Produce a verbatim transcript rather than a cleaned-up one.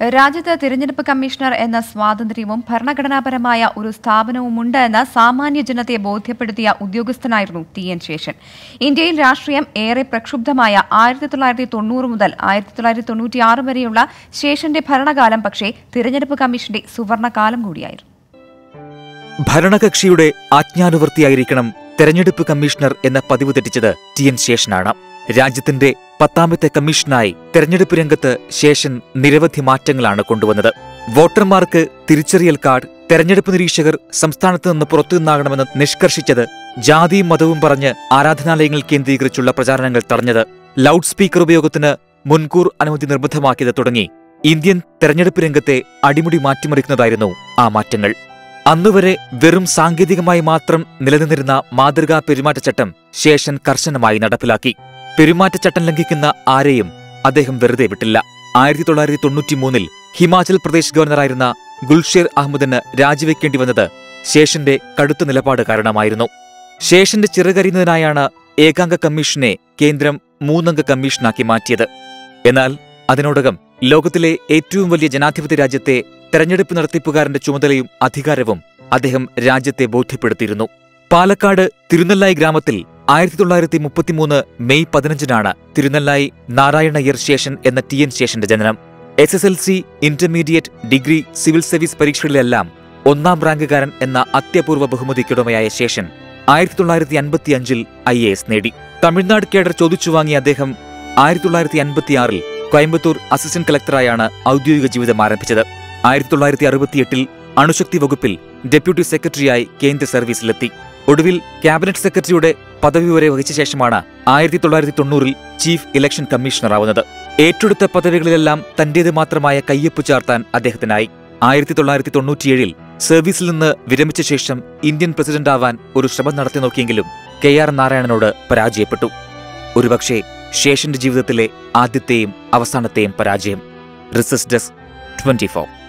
രാജ്യത്ത് തിരഞ്ഞെടുപ്പ് കമ്മീഷണർ എന്ന സ്വാതന്ത്ര്യവും ഭരണഘടനാപരമായ ഒരു സ്ഥാപനവുമുണ്ട് എന്ന് സാമാന്യ ജനത്തെ ബോധ്യപ്പെടുത്തിയ ഉദ്യോഗസ്ഥനായിരുന്നു ടി എൻ ശേഷൻ. ഇന്ത്യയിൽ രാഷ്ട്രീയം ഏറെ പ്രക്ഷുബ്ധമായ ആയിരത്തി തൊള്ളായിരത്തി തൊണ്ണൂറ് മുതൽ ആയിരത്തി തൊള്ളായിരത്തി തൊണ്ണൂറ്റിയാറ് വരെയുള്ള ശേഷന്റെ ഭരണകാലം പക്ഷേ തിരഞ്ഞെടുപ്പ് കമ്മീഷന്റെ സുവർണകാലം കൂടിയായിരുന്നു. ഭരണകക്ഷിയുടെ ആജ്ഞാനുവർത്തിയായിരിക്കണം തെരഞ്ഞെടുപ്പ് കമ്മീഷണർ എന്ന പതിവ് തെറ്റിച്ചത് ടി എൻ ശേഷനാണ്. രാജ്യത്തിന്റെ പത്താമത്തെ കമ്മീഷനായി തെരഞ്ഞെടുപ്പ് രംഗത്ത് ശേഷൻ നിരവധി മാറ്റങ്ങളാണ് കൊണ്ടുവന്നത്. വോട്ടർമാർക്ക് തിരിച്ചറിയൽ കാർഡ്, തെരഞ്ഞെടുപ്പ് നിരീക്ഷകർ സംസ്ഥാനത്ത് നിന്ന് പുറത്തുനിന്നാകണമെന്ന് നിഷ്കർഷിച്ചത്, ജാതിയും മതവും പറഞ്ഞ് ആരാധനാലയങ്ങൾ കേന്ദ്രീകരിച്ചുള്ള പ്രചാരണങ്ങൾ തടഞ്ഞത്, ലൗഡ് സ്പീക്കർ ഉപയോഗത്തിന് മുൻകൂർ അനുമതി നിർബന്ധമാക്കിയത് തുടങ്ങി ഇന്ത്യൻ തെരഞ്ഞെടുപ്പ് രംഗത്തെ അടിമുടി മാറ്റിമറിക്കുന്നതായിരുന്നു ആ മാറ്റങ്ങൾ. അന്നുവരെ വെറും സാങ്കേതികമായി മാത്രം നിലനിന്നിരുന്ന മാതൃകാ പെരുമാറ്റച്ചട്ടം ശേഷൻ കർശനമായി നടപ്പിലാക്കി. പെരുമാറ്റച്ചട്ടം ലംഘിക്കുന്ന ആരെയും അദ്ദേഹം വെറുതെ വിട്ടില്ല. ആയിരത്തി തൊള്ളായിരത്തി തൊണ്ണൂറ്റിമൂന്നിൽ ഹിമാചൽ പ്രദേശ് ഗവർണറായിരുന്ന ഗുൽഷേർ അഹമ്മദിന് രാജിവെക്കേണ്ടി വന്നത് ശേഷന്റെ കടുത്ത നിലപാട് കാരണമായിരുന്നു. ശേഷന്റെ ചിറകരിയുന്നതിനായാണ് ഏകാംഗ കമ്മീഷനെ കേന്ദ്രം മൂന്നംഗ കമ്മീഷനാക്കി മാറ്റിയത്. എന്നാൽ അതിനോടകം ലോകത്തിലെ ഏറ്റവും വലിയ ജനാധിപത്യ രാജ്യത്തെ തെരഞ്ഞെടുപ്പ് നടത്തിപ്പുകാരന്റെ ചുമതലയും അധികാരവും അദ്ദേഹം രാജ്യത്തെ ബോധ്യപ്പെടുത്തിയിരുന്നു. പാലക്കാട് തിരുനെല്ലായി ഗ്രാമത്തിൽ ആയിരത്തി തൊള്ളായിരത്തി മുപ്പത്തിമൂന്ന് മെയ് പതിനഞ്ചിനാണ് തിരുനെല്ലായി നാരായണയ്യർ ശേഷൻ എന്ന ടി എൻ ശേഷന്റെ ജനനം. S S L C, intermediate, degree, civil service പരീക്ഷകളിലെല്ലാം ഒന്നാം റാങ്കുകാരൻ എന്ന അത്യപൂർവ ബഹുമതിക്കുടമയായ ശേഷൻ ആയിരത്തി തൊള്ളായിരത്തി അൻപത്തിയഞ്ചിൽ ഐ എ എസ് നേടി. തമിഴ്നാട് കേഡർ ചോദിച്ചു വാങ്ങിയ അദ്ദേഹം ആയിരത്തി തൊള്ളായിരത്തി അൻപത്തിയാറിൽ കോയമ്പത്തൂർ അസിസ്റ്റന്റ് കളക്ടറായാണ് ഔദ്യോഗിക ജീവിതം ആരംഭിച്ചത്. ആയിരത്തി തൊള്ളായിരത്തി അറുപത്തിയെട്ടിൽ അണുശക്തി വകുപ്പിൽ ഡെപ്യൂട്ടി സെക്രട്ടറിയായി കേന്ദ്ര സർവീസിലെത്തി. ഒടുവിൽ ക്യാബിനറ്റ് സെക്രട്ടറിയുടെ പദവി വരെ വഹിച്ച ശേഷമാണ് ആയിരത്തി തൊള്ളായിരത്തി തൊണ്ണൂറിൽ ചീഫ് ഇലക്ഷൻ കമ്മീഷണറാവുന്നത്. ഏറ്റെടുത്ത പദവികളിലെല്ലാം തന്റേത് മാത്രമായ കയ്യൊപ്പ് ചാർത്താൻ അദ്ദേഹത്തിനായി. ആയിരത്തി തൊള്ളായിരത്തി തൊണ്ണൂറ്റിയേഴിൽ സർവീസിൽ നിന്ന് വിരമിച്ച ശേഷം ഇന്ത്യൻ പ്രസിഡന്റാവാൻ ഒരു ശ്രമം നടത്തി നോക്കിയെങ്കിലും കെ ആർ നാരായണനോട് പരാജയപ്പെട്ടു. ഒരുപക്ഷെ ശേഷന്റെ ജീവിതത്തിലെ ആദ്യത്തെയും അവസാനത്തെയും പരാജയം. Research desk, twenty four.